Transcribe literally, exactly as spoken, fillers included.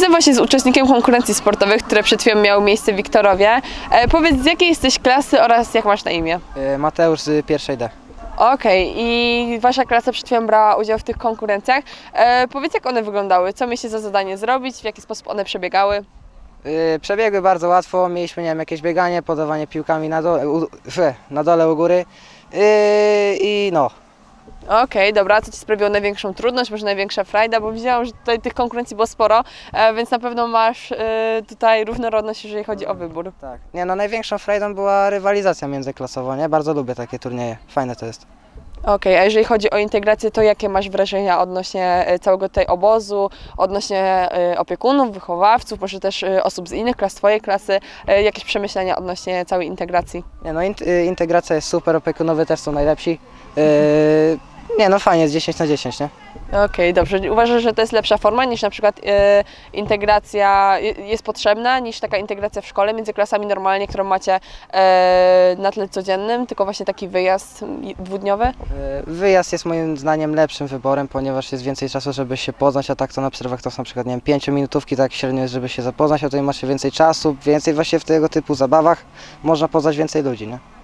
Jestem właśnie z uczestnikiem konkurencji sportowych, które przed chwilą miały miejsce w Wiktorowie. E, powiedz, z jakiej jesteś klasy oraz jak masz na imię? Mateusz z pierwszej D. Okej, i wasza klasa przed chwilą brała udział w tych konkurencjach. E, powiedz, jak one wyglądały? Co mieliście za zadanie zrobić? W jaki sposób one przebiegały? Yy, przebiegły bardzo łatwo, mieliśmy nie wiem, jakieś bieganie, podawanie piłkami na dole u, fe, na dole u góry yy, i no. Okej, dobra, co ci sprawiło największą trudność, może największa frajda, bo widziałam, że tutaj tych konkurencji było sporo, e, więc na pewno masz e, tutaj różnorodność, jeżeli chodzi o wybór. Tak. Nie no, największą frajdą była rywalizacja międzyklasowa, nie? Bardzo lubię takie turnieje, fajne to jest. Okej, a jeżeli chodzi o integrację, to jakie masz wrażenia odnośnie e, całego tutaj obozu, odnośnie e, opiekunów, wychowawców, może też e, osób z innych klas, twojej klasy, e, jakieś przemyślenia odnośnie całej integracji? Nie no, int, y, integracja jest super, opiekunowie też są najlepsi. Yy, nie no, fajnie, jest dziesięć na dziesięć, nie? Okej, dobrze. Uważasz, że to jest lepsza forma niż na przykład e, integracja jest potrzebna, niż taka integracja w szkole między klasami normalnie, którą macie e, na tle codziennym, tylko właśnie taki wyjazd dwudniowy? Yy, wyjazd jest moim zdaniem lepszym wyborem, ponieważ jest więcej czasu, żeby się poznać, a tak to na przerwach to są na przykład, nie wiem, pięciominutówki, tak średnio jest, żeby się zapoznać, a tutaj macie więcej czasu, więcej właśnie w tego typu zabawach można poznać więcej ludzi, nie?